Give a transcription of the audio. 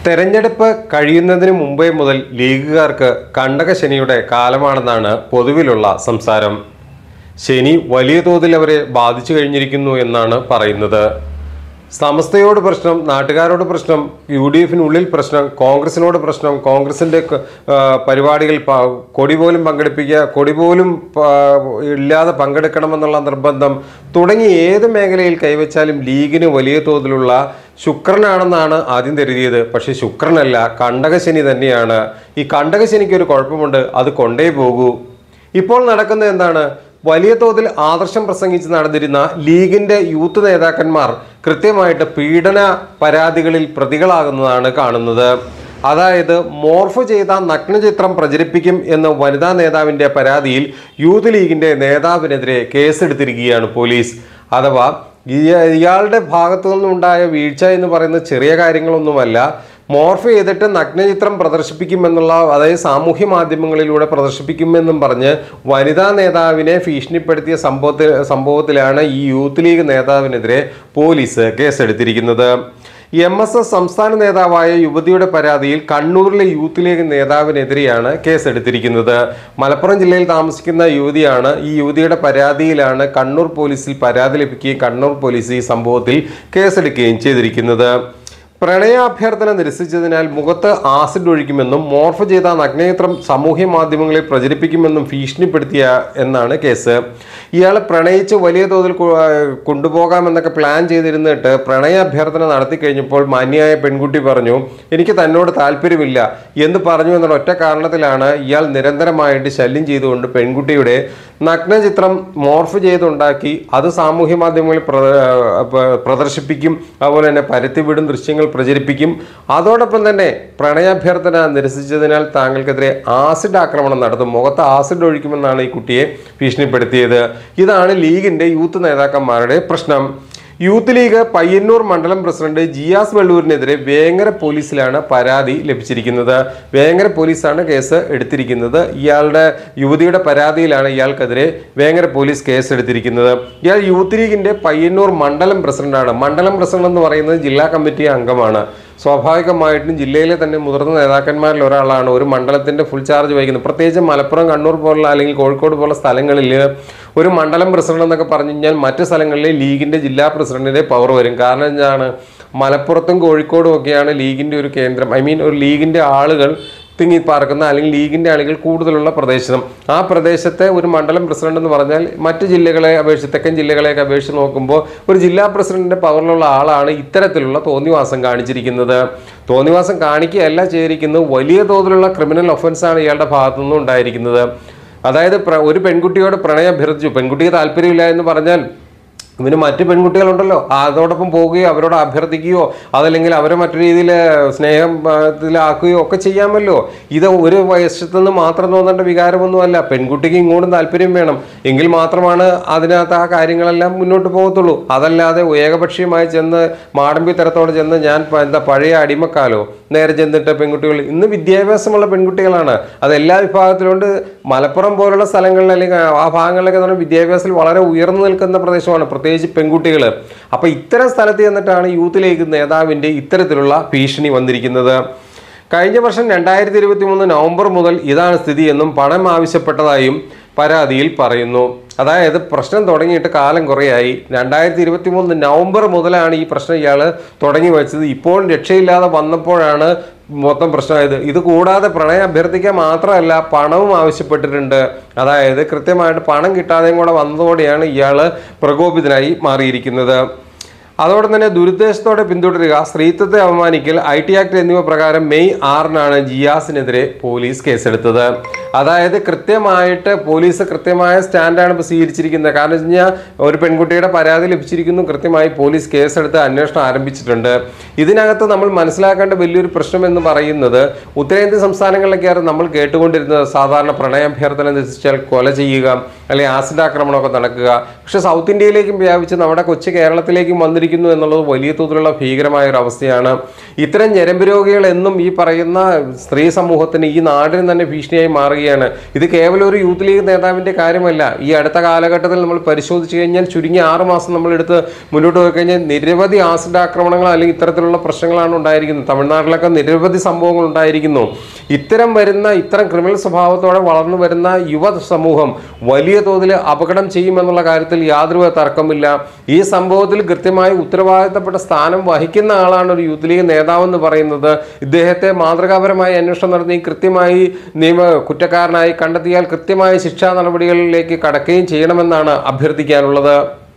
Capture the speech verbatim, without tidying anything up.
തെരഞ്ഞെടുപ്പ് കഴിയുന്നതിന് മുമ്പേ മുതൽ ലീഗുകാർക്ക് കണ്ടകശനിയുടെ കാലമാണെന്നാണ് പൊതുവിലുള്ള സംസാരം. ശനി വലിയ തോതിൽ അവരെ ബാധിച്ചു കഴിഞ്ഞിരിക്കുന്നു എന്നാണ് പറയുന്നത്. സമസ്തയോട് പ്രശ്നം, നാട്ടുകാരോട് പ്രശ്നം, യു ഡി എഫിനുള്ളിൽ പ്രശ്നം, കോൺഗ്രസിനോട് പ്രശ്നം, കോൺഗ്രസിൻ്റെ പരിപാടികൾ കൊടി പോലും പങ്കെടുപ്പിക്കുക, കൊടി പോലും ഇല്ലാതെ പങ്കെടുക്കണമെന്നുള്ള നിർബന്ധം തുടങ്ങി ഏത് മേഖലയിൽ കൈവച്ചാലും ലീഗിന് വലിയ തോതിലുള്ള ശുക്രനാണെന്നാണ് ആദ്യം കരുതിയത്. പക്ഷേ ശുക്രനല്ല, കണ്ടകശനി തന്നെയാണ്. ഈ കണ്ടകശനിക്ക് ഒരു കുഴപ്പമുണ്ട്, അത് കൊണ്ടേ പോകൂ. ഇപ്പോൾ നടക്കുന്നത് എന്താണ്? വലിയ തോതിൽ ആദർശം പ്രസംഗിച്ച് നടന്നിരുന്ന ലീഗിന്റെ യൂത്ത് നേതാക്കന്മാർ കൃത്യമായിട്ട് പീഡന പരാതികളിൽ പ്രതികളാകുന്നതാണ് കാണുന്നത്. അതായത് മോർഫ് ചെയ്ത നഗ്നചിത്രം പ്രചരിപ്പിക്കും എന്ന വനിതാ നേതാവിന്റെ പരാതിയിൽ യൂത്ത് ലീഗിന്റെ നേതാവിനെതിരെ കേസെടുത്തിരിക്കുകയാണ് പോലീസ്. അഥവാ ഇയാളുടെ ഭാഗത്തു നിന്നുണ്ടായ വീഴ്ച എന്ന് പറയുന്നത് ചെറിയ കാര്യങ്ങളൊന്നുമല്ല. മോർഫ് ചെയ്തിട്ട് നഗ്നചിത്രം പ്രദർശിപ്പിക്കുമെന്നുള്ള, അതായത് സാമൂഹ്യ മാധ്യമങ്ങളിലൂടെ പ്രദർശിപ്പിക്കുമെന്നും പറഞ്ഞ് വനിതാ നേതാവിനെ ഭീഷണിപ്പെടുത്തിയ സംഭവത്തിൽ സംഭവത്തിലാണ് ഈ യൂത്ത് ലീഗ് നേതാവിനെതിരെ പോലീസ് കേസെടുത്തിരിക്കുന്നത്. എം എസ് എസ് സംസ്ഥാന നേതാവായ യുവതിയുടെ പരാതിയിൽ കണ്ണൂരിലെ യൂത്ത് ലീഗ് നേതാവിനെതിരെയാണ് കേസെടുത്തിരിക്കുന്നത്. മലപ്പുറം ജില്ലയിൽ താമസിക്കുന്ന യുവതിയാണ്. ഈ യുവതിയുടെ പരാതിയിലാണ് കണ്ണൂർ പോലീസിൽ പരാതി ലഭിക്കുകയും കണ്ണൂർ പോലീസ് ഈ സംഭവത്തിൽ കേസെടുക്കുകയും ചെയ്തിരിക്കുന്നത്. പ്രണയാഭ്യർത്ഥന നിരസിച്ചതിനാൽ മുഖത്ത് ആസിഡ് ഒഴിക്കുമെന്നും മോർഫ് ചെയ്ത നഗ്നചിത്രം സാമൂഹ്യ മാധ്യമങ്ങളിൽ പ്രചരിപ്പിക്കുമെന്നും ഭീഷണിപ്പെടുത്തിയ എന്നാണ് കേസ്. ഇയാൾ പ്രണയിച്ച് വലിയ തോതിൽ കൊണ്ടുപോകാമെന്നൊക്കെ പ്ലാൻ ചെയ്തിരുന്നിട്ട് പ്രണയാഭ്യർത്ഥന നടത്തി കഴിഞ്ഞപ്പോൾ മാന്യായ പെൺകുട്ടി പറഞ്ഞു എനിക്ക് തന്നോട് താല്പര്യമില്ല എന്ന് പറഞ്ഞു എന്നുള്ള ഒറ്റ കാരണത്തിലാണ് ഇയാൾ നിരന്തരമായിട്ട് ശല്യം ചെയ്തുകൊണ്ട് പെൺകുട്ടിയുടെ നഗ്നചിത്രം മോർഫ് ചെയ്തുണ്ടാക്കി അത് സാമൂഹ്യ മാധ്യമങ്ങളിൽ പ്രദർശിപ്പിക്കും, അതുപോലെ തന്നെ പരത്തിവിടും ദൃശ്യങ്ങൾ പ്രചരിപ്പിക്കും. അതോടൊപ്പം തന്നെ പ്രണയാഭ്യർത്ഥന നിരസിച്ചതിനാൽ താങ്കൾക്കെതിരെ ആസിഡ് ആക്രമണം നടത്തും, മുഖത്ത് ആസിഡ് ഒഴിക്കുമെന്നാണ് ഈ കുട്ടിയെ ഭീഷണിപ്പെടുത്തിയത്. ഇതാണ് ലീഗിന്റെ യൂത്ത് നേതാക്കന്മാരുടെ പ്രശ്നം. യൂത്ത് ലീഗ് പയ്യന്നൂർ മണ്ഡലം പ്രസിഡന്റ് ജിയാസ് വെള്ളൂരിനെതിരെ വേങ്ങര പോലീസിലാണ് പരാതി ലഭിച്ചിരിക്കുന്നത്. വേങ്ങര പോലീസാണ് കേസ് എടുത്തിരിക്കുന്നത്. ഇയാളുടെ യുവതിയുടെ പരാതിയിലാണ് ഇയാൾക്കെതിരെ വേങ്ങര പോലീസ് കേസ് എടുത്തിരിക്കുന്നത്. ഇയാൾ യൂത്ത് ലീഗിന്റെ പയ്യന്നൂർ മണ്ഡലം പ്രസിഡന്റാണ്. മണ്ഡലം പ്രസിഡന്റ് എന്ന് പറയുന്നത് ജില്ലാ കമ്മിറ്റി അംഗമാണ്. സ്വാഭാവികമായിട്ടും ജില്ലയിലെ തന്നെ മുതിർന്ന നേതാക്കന്മാരിൽ ഒരാളാണ് ഒരു മണ്ഡലത്തിന്റെ ഫുൾ ചാർജ് വഹിക്കുന്നത്. പ്രത്യേകിച്ച് മലപ്പുറം, കണ്ണൂർ പോലുള്ള അല്ലെങ്കിൽ കോഴിക്കോട് പോലുള്ള സ്ഥലങ്ങളിൽ ഒരു മണ്ഡലം പ്രസിഡന്റ് എന്നൊക്കെ പറഞ്ഞു കഴിഞ്ഞാൽ മറ്റു സ്ഥലങ്ങളിൽ ലീഗിന്റെ ജില്ലാ പ്രസിഡന്റിന്റെ പവർ വരും. കാരണം എന്താണ്, മലപ്പുറത്തും കോഴിക്കോടും ഒക്കെയാണ് ലീഗിന്റെ ഒരു കേന്ദ്രം, ഐ മീൻ ഒരു ലീഗിന്റെ ആളുകൾ തിങ്ങിപ്പാർക്കുന്ന അല്ലെങ്കിൽ ലീഗിന്റെ ആളുകൾ കൂടുതലുള്ള പ്രദേശം. ആ പ്രദേശത്തെ ഒരു മണ്ഡലം പ്രസിഡന്റ് എന്ന് പറഞ്ഞാൽ മറ്റു ജില്ലകളെ അപേക്ഷിച്ച്, തെക്കൻ ജില്ലകളെയൊക്കെ അപേക്ഷിച്ച് നോക്കുമ്പോൾ ഒരു ജില്ലാ പ്രസിഡന്റിന്റെ പവറിലുള്ള ആളാണ് ഇത്തരത്തിലുള്ള തോന്നിവാസം കാണിച്ചിരിക്കുന്നത്. തോന്നിവാസം കാണിക്കുകയല്ല ചെയ്തിരിക്കുന്നത്, വലിയ തോതിലുള്ള ക്രിമിനൽ ഒഫൻസാണ് ഇയാളുടെ ഭാഗത്തു നിന്നും ഉണ്ടായിരിക്കുന്നത്. അതായത് ഒരു പെൺകുട്ടിയോട് പ്രണയം അഭ്യർത്ഥിച്ചു, പെൺകുട്ടിക്ക് താല്പര്യമില്ല എന്ന് പറഞ്ഞാൽ ഇവന് മറ്റു പെൺകുട്ടികളുണ്ടല്ലോ, അതോടൊപ്പം പോവുകയോ അവരോട് അഭ്യർത്ഥിക്കുകയോ അതല്ലെങ്കിൽ അവരെ മറ്റു രീതിയിൽ സ്നേഹത്തിലാക്കുകയോ ഒക്കെ ചെയ്യാമല്ലോ. ഇത് ഒരു വയസ്സത്തുനിന്ന് മാത്രം തോന്നേണ്ട വികാരമൊന്നുമല്ല. പെൺകുട്ടിക്ക് ഇങ്ങോട്ടും താല്പര്യം വേണം, എങ്കിൽ മാത്രമാണ് അതിനകത്ത് ആ കാര്യങ്ങളെല്ലാം മുന്നോട്ട് പോകത്തുള്ളൂ. അതല്ലാതെ ഏകപക്ഷീയമായി ചെന്ന് മാടമ്പി തരത്തോടെ ചെന്ന് ഞാൻ എന്താ പഴയ അടിമക്കാലോ നേരെ ചെന്നിട്ട് പെൺകുട്ടികൾ ഇന്ന് വിദ്യാഭ്യാസമുള്ള പെൺകുട്ടികളാണ്. അത് എല്ലാ വിഭാഗത്തിലുണ്ട്. മലപ്പുറം പോലുള്ള സ്ഥലങ്ങളിൽ അല്ലെങ്കിൽ ആ ഭാഗങ്ങളിലൊക്കെ തന്നെ വിദ്യാഭ്യാസത്തിൽ വളരെ ഉയർന്നു നിൽക്കുന്ന പ്രദേശമാണ്, പ്രത്യേകിച്ച് പെൺകുട്ടികൾ. അപ്പൊ ഇത്തരം സ്ഥലത്ത് ചെന്നിട്ടാണ് യൂത്ത് ലീഗ് നേതാവിന്റെ ഇത്തരത്തിലുള്ള ഭീഷണി വന്നിരിക്കുന്നത്. കഴിഞ്ഞ വർഷം രണ്ടായിരത്തി ഇരുപത്തി മൂന്ന് നവംബർ മുതൽ ഇതാണ് സ്ഥിതി എന്നും പണം ആവശ്യപ്പെട്ടതായും പരാതിയിൽ പറയുന്നു. അതായത് പ്രശ്നം തുടങ്ങിയിട്ട് കാലം കുറേയായി. രണ്ടായിരത്തി ഇരുപത്തി മൂന്ന് നവംബർ മുതലാണ് ഈ പ്രശ്നം ഇയാൾ തുടങ്ങി വെച്ചത്. ഇപ്പോൾ രക്ഷയില്ലാതെ വന്നപ്പോഴാണ് മൊത്തം പ്രശ്നമായത്. ഇത് കൂടാതെ പ്രണയം അഭ്യർത്ഥിക്കാൻ മാത്രമല്ല പണവും ആവശ്യപ്പെട്ടിട്ടുണ്ട്. അതായത് കൃത്യമായിട്ട് പണം കിട്ടാതെയും കൂടെ വന്നതോടെയാണ് ഇയാൾ പ്രകോപിതനായി മാറിയിരിക്കുന്നത്. അതോടെ തന്നെ ദുരുദ്ദേശത്തോടെ പിന്തുടരുക, സ്ത്രീത്വത്തെ അവമാനിക്കൽ, ഐ ടി ആക്ട് എന്നിവ പ്രകാരം മെയ് ആറിനാണ് ജിയാസിനെതിരെ പോലീസ് കേസെടുത്തത്. അതായത് കൃത്യമായിട്ട് പോലീസ് കൃത്യമായ സ്റ്റാൻഡാണ് ഇപ്പോൾ സ്വീകരിച്ചിരിക്കുന്നത്. കാരണം വെച്ച് കഴിഞ്ഞാൽ ഒരു പെൺകുട്ടിയുടെ പരാതി ലഭിച്ചിരിക്കുന്നു, കൃത്യമായി പോലീസ് കേസെടുത്ത് അന്വേഷണം ആരംഭിച്ചിട്ടുണ്ട്. ഇതിനകത്ത് നമ്മൾ മനസ്സിലാക്കേണ്ട വലിയൊരു പ്രശ്നം എന്ന് പറയുന്നത് ഉത്തരേന്ത്യൻ സംസ്ഥാനങ്ങളിലൊക്കെയാണ് നമ്മൾ കേട്ടുകൊണ്ടിരുന്നത് സാധാരണ പ്രണയാഭ്യർത്ഥന നിരസിച്ചാൽ കൊല ചെയ്യുക അല്ലെങ്കിൽ ആസിഡ് ആക്രമണമൊക്കെ നടക്കുക. പക്ഷെ സൗത്ത് ഇന്ത്യയിലേക്കും വ്യാപിച്ച് നമ്മുടെ കൊച്ചു കേരളത്തിലേക്കും വന്നിരിക്കുന്നു എന്നുള്ളത് വലിയ തോതിലുള്ള ഭീകരമായ ഒരു അവസ്ഥയാണ്. ഇത്തരം ഞരമ്പ് രോഗികൾ എന്നും ഈ പറയുന്ന സ്ത്രീ സമൂഹത്തിന്, ഈ നാടിന് തന്നെ ഭീഷണിയായി മാറുകയാണ്. ഇത് കേവലം ഒരു യൂത്ത് ലീഗ് നേതാവിൻ്റെ കാര്യമല്ല. ഈ അടുത്ത കാലഘട്ടത്തിൽ നമ്മൾ പരിശോധിച്ച് കഴിഞ്ഞാൽ ചുരുങ്ങിയ ആറ് മാസം നമ്മളെടുത്ത് മുന്നോട്ട് പോയി കഴിഞ്ഞാൽ നിരവധി ആസിഡ് ആക്രമണങ്ങൾ അല്ലെങ്കിൽ ഇത്തരത്തിലുള്ള പ്രശ്നങ്ങളാണ് ഉണ്ടായിരിക്കുന്നത്. തമിഴ്നാട്ടിലൊക്കെ നിരവധി സംഭവങ്ങൾ ഉണ്ടായിരിക്കുന്നു. ഇത്തരം വരുന്ന ഇത്തരം ക്രിമിനൽ സ്വഭാവത്തോടെ വളർന്നു വരുന്ന യുവ സമൂഹം വലിയ തോതിൽ അപകടം ചെയ്യുമെന്നുള്ള കാര്യത്തിൽ യാതൊരു തർക്കമില്ല. ഈ സംഭവത്തിൽ കൃത്യമായി ഉത്തരവാദിത്തപ്പെട്ട സ്ഥാനം വഹിക്കുന്ന ആളാണ് ഒരു യൂത്ത് ലീഗ് നേതാവെന്ന് പറയുന്നത്. ഇദ്ദേഹത്തെ മാതൃകാപരമായി അന്വേഷണം നടത്തി കൃത്യമായി നിയമ കുറ്റക്കാരനായി കണ്ടെത്തിയാൽ കൃത്യമായ ശിക്ഷാ നടപടികളിലേക്ക് കടക്കുകയും ചെയ്യണമെന്നാണ് അഭ്യർത്ഥിക്കാനുള്ളത്.